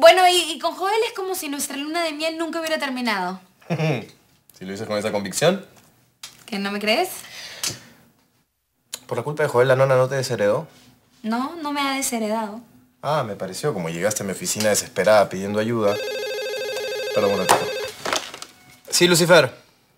Bueno, y con Joel es como si nuestra luna de miel nunca hubiera terminado. Si lo dices con esa convicción. ¿Que no me crees? ¿Por la culpa de Joel la nona no te desheredó? No, no me ha desheredado. Ah, me pareció como llegaste a mi oficina desesperada pidiendo ayuda. Perdón un ratito. Sí, Lucifer.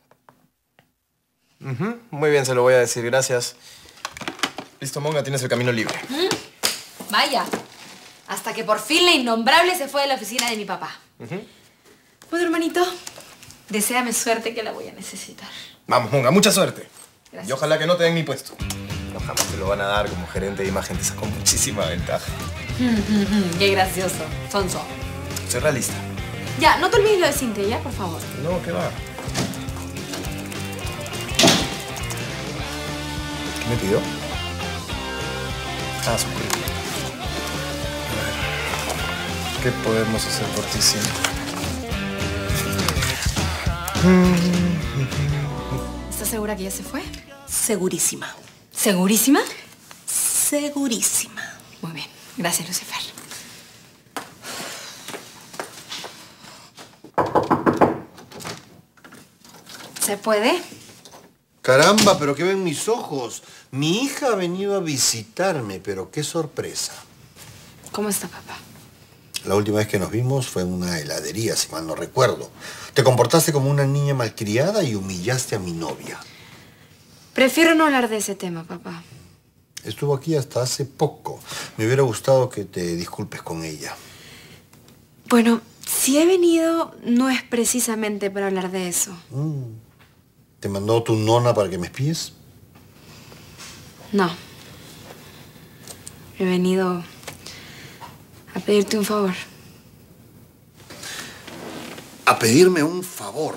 Muy bien, se lo voy a decir, gracias. Listo, Monga, tienes el camino libre. Vaya, hasta que por fin la innombrable se fue de la oficina de mi papá. Bueno, hermanito, deséame suerte que la voy a necesitar. Vamos, Monga, mucha suerte. Gracias. Y ojalá que no te den mi puesto. No, jamás te lo van a dar como gerente de imagen, te saco muchísima ventaja. Qué gracioso, sonso. Soy realista. Ya, no te olvides lo de Cintia, ¿ya? Por favor. No, ¿qué va? ¿Qué me pidió? Ah, su currículum. A ver, ¿qué podemos hacer por ti, Cintia? ¿Estás segura que ya se fue? Segurísima. ¿Segurísima? Segurísima. Muy bien. Gracias, Lucifer. ¿Se puede? Caramba, pero ¿qué ven mis ojos? Mi hija ha venido a visitarme, pero qué sorpresa. ¿Cómo está, papá? La última vez que nos vimos fue en una heladería, si mal no recuerdo. Te comportaste como una niña malcriada y humillaste a mi novia. Prefiero no hablar de ese tema, papá. Estuvo aquí hasta hace poco. Me hubiera gustado que te disculpes con ella. Bueno, si he venido, no es precisamente para hablar de eso. ¿Te mandó tu nona para que me espíes? No. He venido a pedirte un favor. A pedirme un favor.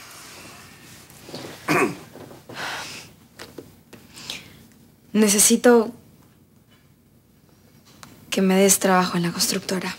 Necesito que me des trabajo en la constructora.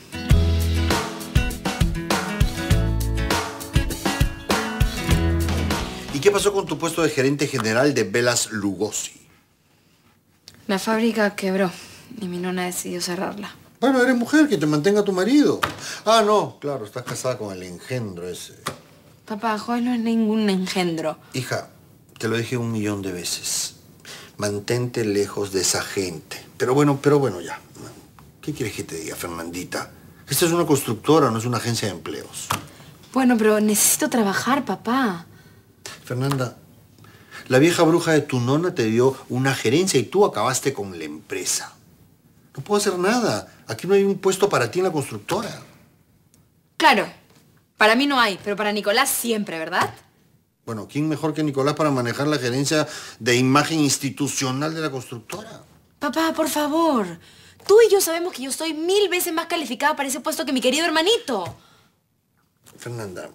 ¿Y qué pasó con tu puesto de gerente general de Velas Lugosi? La fábrica quebró y mi nona decidió cerrarla. Bueno, eres mujer, que te mantenga tu marido. Ah, no, claro, estás casada con el engendro ese. Papá, Joel no es ningún engendro. Hija, te lo dije 1.000.000 de veces. Mantente lejos de esa gente. Pero bueno, ya. ¿Qué quieres que te diga, Fernandita? Esta es una constructora, no es una agencia de empleos. Bueno, pero necesito trabajar, papá. Fernanda, la vieja bruja de tu nona te dio una gerencia y tú acabaste con la empresa. No puedo hacer nada. Aquí no hay un puesto para ti en la constructora. Claro, para mí no hay, pero para Nicolás siempre, ¿verdad? Bueno, ¿quién mejor que Nicolás para manejar la gerencia de imagen institucional de la constructora? Papá, por favor. Tú y yo sabemos que yo estoy 1000 veces más calificada para ese puesto que mi querido hermanito. Fernanda,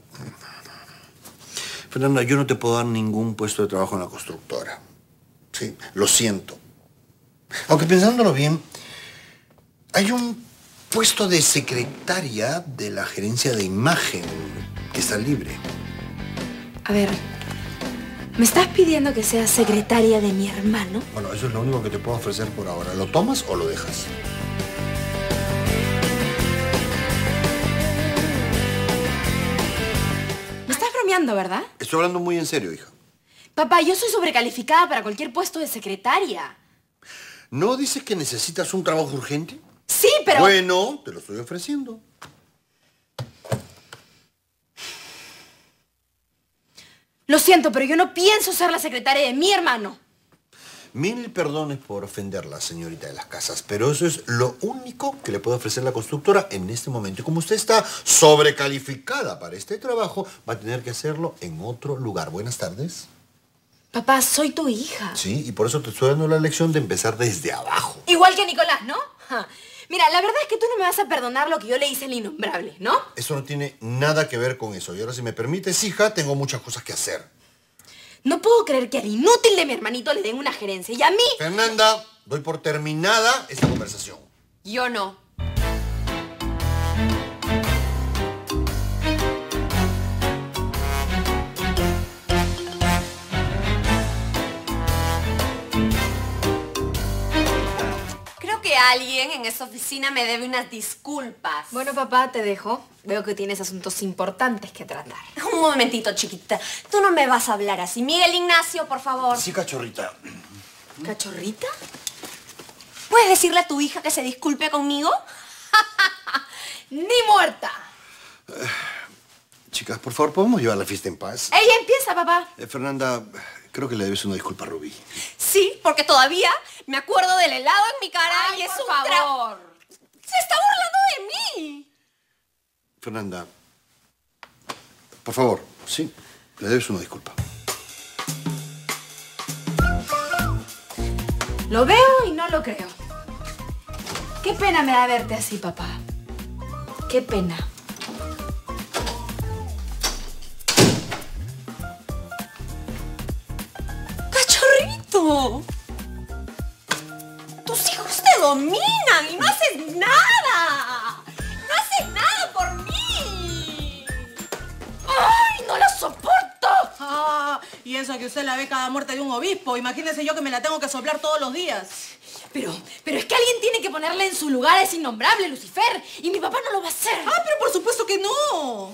yo no te puedo dar ningún puesto de trabajo en la constructora. Sí, lo siento. Aunque pensándolo bien, hay un puesto de secretaria de la gerencia de imagen que está libre. A ver, ¿me estás pidiendo que sea secretaria de mi hermano? Bueno, eso es lo único que te puedo ofrecer por ahora. ¿Lo tomas o lo dejas? Me estás bromeando, ¿verdad? Estoy hablando muy en serio, hija. Papá, yo soy sobrecalificada para cualquier puesto de secretaria. ¿No dices que necesitas un trabajo urgente? Sí, pero... Bueno, te lo estoy ofreciendo. Lo siento, pero yo no pienso ser la secretaria de mi hermano. 1000 perdones por ofenderla, señorita de las casas, pero eso es lo único que le puede ofrecer la constructora en este momento. Y como usted está sobrecalificada para este trabajo, va a tener que hacerlo en otro lugar. Buenas tardes. Papá, soy tu hija. Sí, y por eso te estoy dando la lección de empezar desde abajo. Igual que Nicolás, ¿no? Ja. Mira, la verdad es que tú no me vas a perdonar lo que yo le hice al innombrable, ¿no? Eso no tiene nada que ver con eso. Y ahora, si me permites, hija, tengo muchas cosas que hacer. No puedo creer que al inútil de mi hermanito le den una gerencia y a mí... Fernanda, doy por terminada esta conversación. Yo no. Creo que alguien en esa oficina me debe unas disculpas. Bueno, papá, te dejo. Veo que tienes asuntos importantes que tratar. Un momentito, chiquita. Tú no me vas a hablar así. Miguel Ignacio, por favor. Sí, cachorrita. ¿Cachorrita? ¿Puedes decirle a tu hija que se disculpe conmigo? ¡Ni muerta! Chicas, por favor, ¿podemos llevar la fiesta en paz? Ella empieza, papá. Fernanda, creo que le debes una disculpa a Rubí. Sí, porque todavía me acuerdo del helado en mi cara Ay, y es por un favor. ¡Se está burlando de mí! Fernanda, por favor, sí, le debes una disculpa. Lo veo y no lo creo. Qué pena me da verte así, papá. Qué pena. ¡Cachorrito! Tus hijos te dominan y no haces nada. ¡No haces nada por mí! ¡Ay, no la soporto! Ah, y eso que usted la ve cada muerte de un obispo. Imagínese yo que me la tengo que soplar todos los días. Pero es que alguien tiene que ponerle en su lugar a ese innombrable Lucifer. Y mi papá no lo va a hacer. Ah, pero por supuesto que no.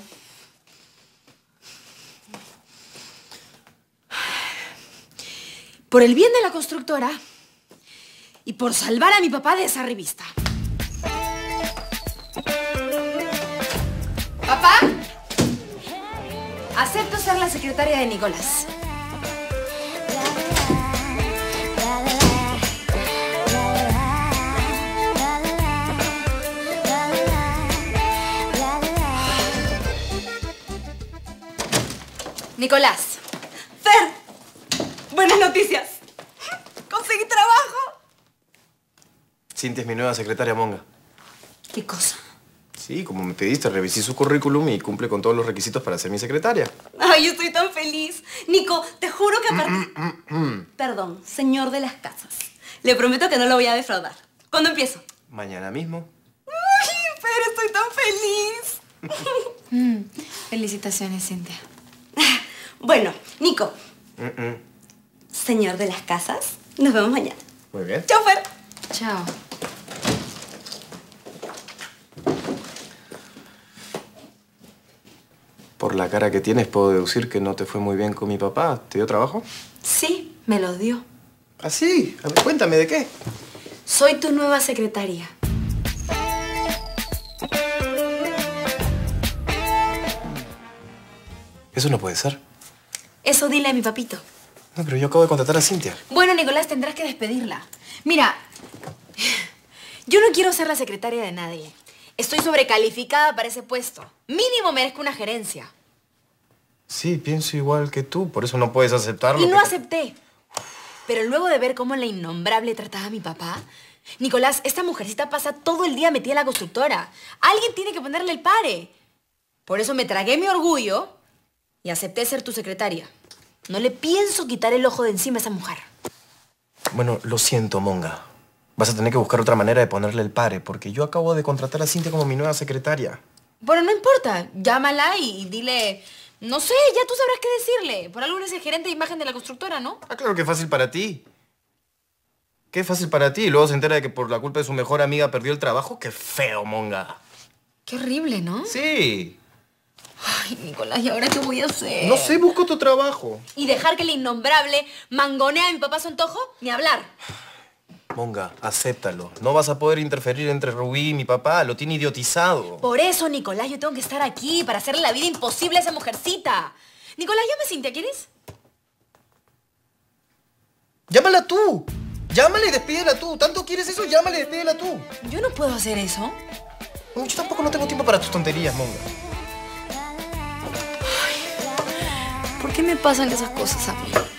Por el bien de la constructora y por salvar a mi papá de esa revista. Papá, acepto ser la secretaria de Nicolás. Nicolás. Fer, buenas noticias. Conseguí trabajo. Cintia es mi nueva secretaria, Monga. ¿Qué cosa? Sí, como me pediste, revisé su currículum y cumple con todos los requisitos para ser mi secretaria. Ay, yo estoy tan feliz. Nico, te juro que a partir... Perdón, señor de las casas. Le prometo que no lo voy a defraudar. ¿Cuándo empiezo? Mañana mismo. Ay, Fer, estoy tan feliz. Felicitaciones, Cintia. Bueno, Nico. Señor de las casas, nos vemos mañana. Muy bien. Chau, Fer. Chao. Por la cara que tienes, puedo deducir que no te fue muy bien con mi papá. ¿Te dio trabajo? Sí, me lo dio. ¿Ah, sí? A ver, cuéntame, ¿de qué? Soy tu nueva secretaria. Eso no puede ser. Eso dile a mi papito. No, pero yo acabo de contratar a Cintia. Bueno, Nicolás, tendrás que despedirla. Mira, yo no quiero ser la secretaria de nadie. Estoy sobrecalificada para ese puesto. Mínimo merezco una gerencia. Sí, pienso igual que tú. Por eso no puedes aceptarlo. Y no acepté. Pero luego de ver cómo la innombrable trataba a mi papá... Nicolás, esta mujercita pasa todo el día metida en la constructora. Alguien tiene que ponerle el pare. Por eso me tragué mi orgullo y acepté ser tu secretaria. No le pienso quitar el ojo de encima a esa mujer. Bueno, lo siento, Monga. Vas a tener que buscar otra manera de ponerle el pare, porque yo acabo de contratar a Cintia como mi nueva secretaria. Bueno, no importa. Llámala y dile... No sé, ya tú sabrás qué decirle. Por algo eres el gerente de imagen de la constructora, ¿no? Ah, claro que es fácil para ti. Qué fácil para ti. Y luego se entera de que por la culpa de su mejor amiga perdió el trabajo. Qué feo, Monga. Qué horrible, ¿no? Sí. Ay, Nicolás, ¿y ahora qué voy a hacer? No sé, busco tu trabajo. ¿Y dejar que el innombrable mangonea a mi papá a su antojo? Ni hablar. Monga, acéptalo. No vas a poder interferir entre Rubí y mi papá. Lo tiene idiotizado. Por eso, Nicolás, yo tengo que estar aquí para hacerle la vida imposible a esa mujercita. Nicolás, llame a Cintia, ¿quieres? Llámala tú. Llámala y despídela tú. ¿Tanto quieres eso? Llámala y despídela tú. Yo no puedo hacer eso. No, yo tampoco no tengo tiempo para tus tonterías, Monga. ¿Por qué me pasan esas cosas a mí?